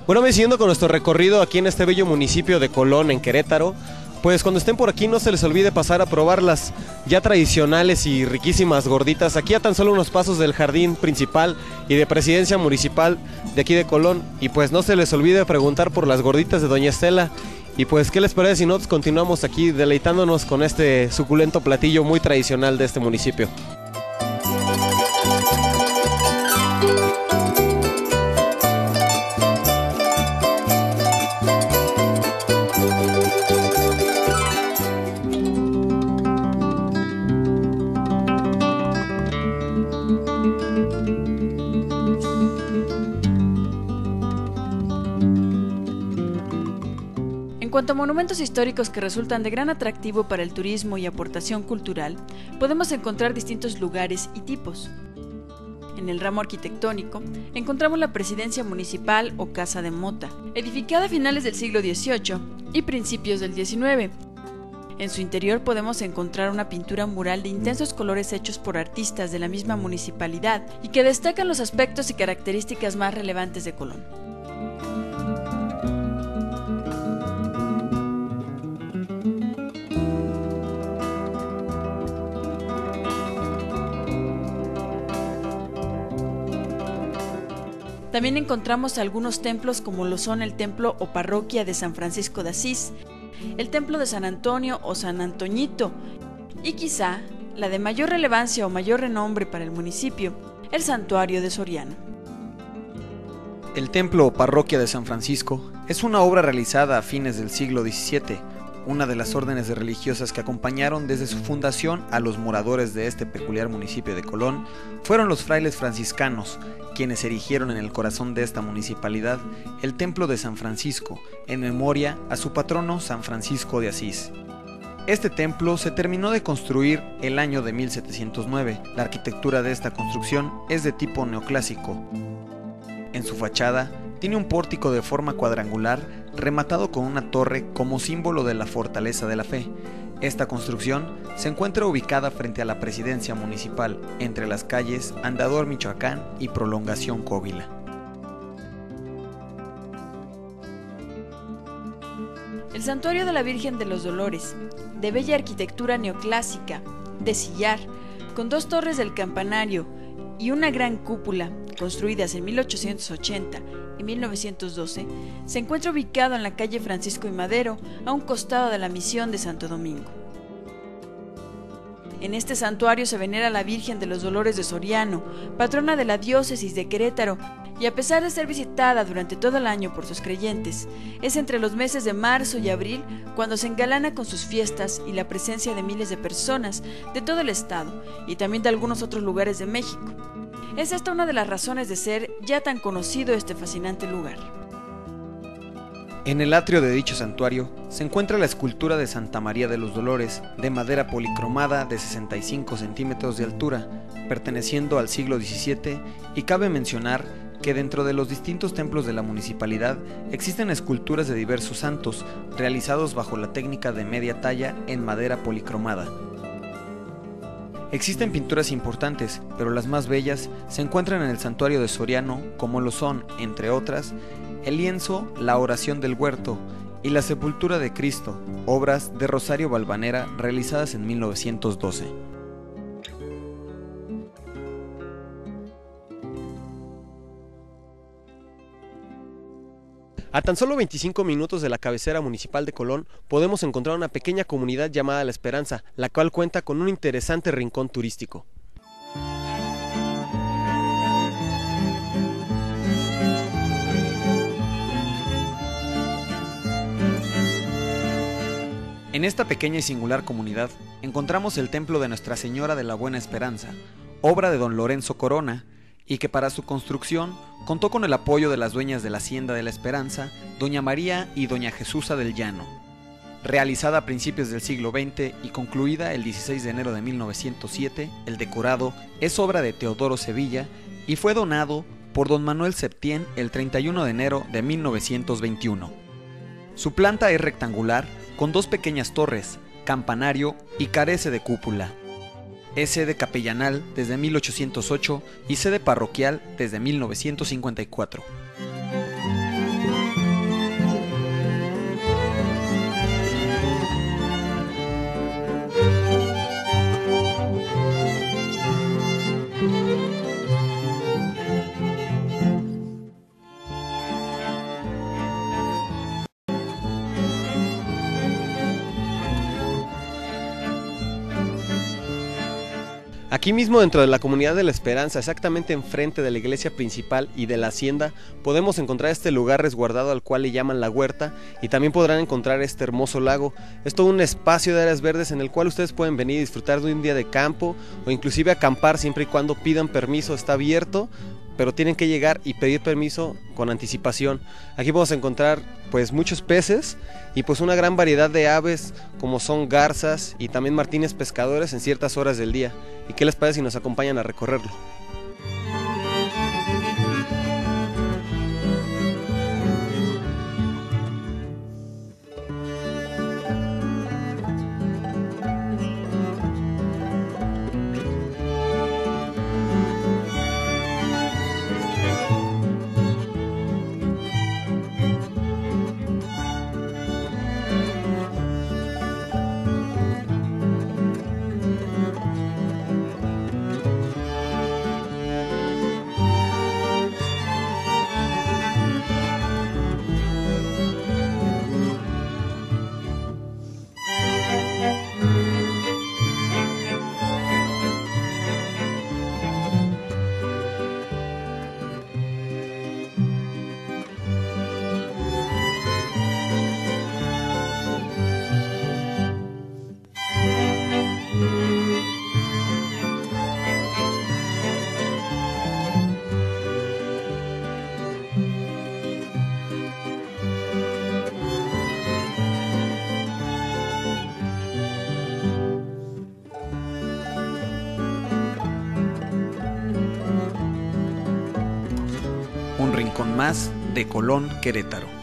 Bueno, siguiendo con nuestro recorrido aquí en este bello municipio de Colón, en Querétaro, pues cuando estén por aquí no se les olvide pasar a probar las ya tradicionales y riquísimas gorditas, aquí a tan solo unos pasos del jardín principal y de presidencia municipal de aquí de Colón. Y pues no se les olvide preguntar por las gorditas de Doña Estela. Y pues, ¿qué les parece si nosotros continuamos aquí deleitándonos con este suculento platillo muy tradicional de este municipio? En cuanto a monumentos históricos que resultan de gran atractivo para el turismo y aportación cultural, podemos encontrar distintos lugares y tipos. En el ramo arquitectónico, encontramos la Presidencia Municipal o Casa de Mota, edificada a finales del siglo XVIII y principios del XIX. En su interior podemos encontrar una pintura mural de intensos colores hechos por artistas de la misma municipalidad y que destacan los aspectos y características más relevantes de Colón. También encontramos algunos templos como lo son el templo o parroquia de San Francisco de Asís, el templo de San Antonio o San Antoñito y quizá la de mayor relevancia o mayor renombre para el municipio, el santuario de Soriano. El templo o parroquia de San Francisco es una obra realizada a fines del siglo XVII, una de las órdenes religiosas que acompañaron desde su fundación a los moradores de este peculiar municipio de Colón fueron los frailes franciscanos, quienes erigieron en el corazón de esta municipalidad el templo de San Francisco, en memoria a su patrono San Francisco de Asís. Este templo se terminó de construir el año de 1709. La arquitectura de esta construcción es de tipo neoclásico. En su fachada tiene un pórtico de forma cuadrangular rematado con una torre como símbolo de la fortaleza de la fe. Esta construcción se encuentra ubicada frente a la presidencia municipal, entre las calles Andador Michoacán y Prolongación Cóvila. El santuario de la Virgen de los Dolores, de bella arquitectura neoclásica, de sillar, con dos torres del campanario y una gran cúpula, construidas en 1880 y 1912, se encuentra ubicado en la calle Francisco y Madero, a un costado de la misión de Santo Domingo. En este santuario se venera a la Virgen de los Dolores de Soriano, patrona de la diócesis de Querétaro, y a pesar de ser visitada durante todo el año por sus creyentes, es entre los meses de marzo y abril cuando se engalana con sus fiestas y la presencia de miles de personas de todo el estado y también de algunos otros lugares de México. Es esta una de las razones de ser ya tan conocido este fascinante lugar. En el atrio de dicho santuario se encuentra la escultura de Santa María de los Dolores, de madera policromada de 65 centímetros de altura, perteneciendo al siglo XVII, y cabe mencionar que dentro de los distintos templos de la municipalidad existen esculturas de diversos santos, realizados bajo la técnica de media talla en madera policromada. Existen pinturas importantes, pero las más bellas se encuentran en el santuario de Soriano, como lo son, entre otras, el lienzo La Oración del Huerto y La Sepultura de Cristo, obras de Rosario Valvanera realizadas en 1912. A tan solo 25 minutos de la cabecera municipal de Colón podemos encontrar una pequeña comunidad llamada La Esperanza, la cual cuenta con un interesante rincón turístico. En esta pequeña y singular comunidad encontramos el templo de Nuestra Señora de la Buena Esperanza, obra de don Lorenzo Corona, y que para su construcción contó con el apoyo de las dueñas de la Hacienda de la Esperanza, doña María y doña Jesusa del Llano. Realizada a principios del siglo XX y concluida el 16 de enero de 1907, el decorado es obra de Teodoro Sevilla y fue donado por don Manuel Septién el 31 de enero de 1921. Su planta es rectangular con dos pequeñas torres, campanario y carece de cúpula. Es sede capellanal desde 1808 y sede parroquial desde 1954. Aquí mismo dentro de la comunidad de La Esperanza, exactamente enfrente de la iglesia principal y de la hacienda, podemos encontrar este lugar resguardado al cual le llaman La Huerta, y también podrán encontrar este hermoso lago. Es todo un espacio de áreas verdes en el cual ustedes pueden venir y disfrutar de un día de campo o inclusive acampar siempre y cuando pidan permiso. Está abierto, pero tienen que llegar y pedir permiso con anticipación. Aquí podemos encontrar pues muchos peces y pues una gran variedad de aves como son garzas y también martines pescadores en ciertas horas del día. ¿Y qué les parece si nos acompañan a recorrerlo? Un rincón más de Colón, Querétaro.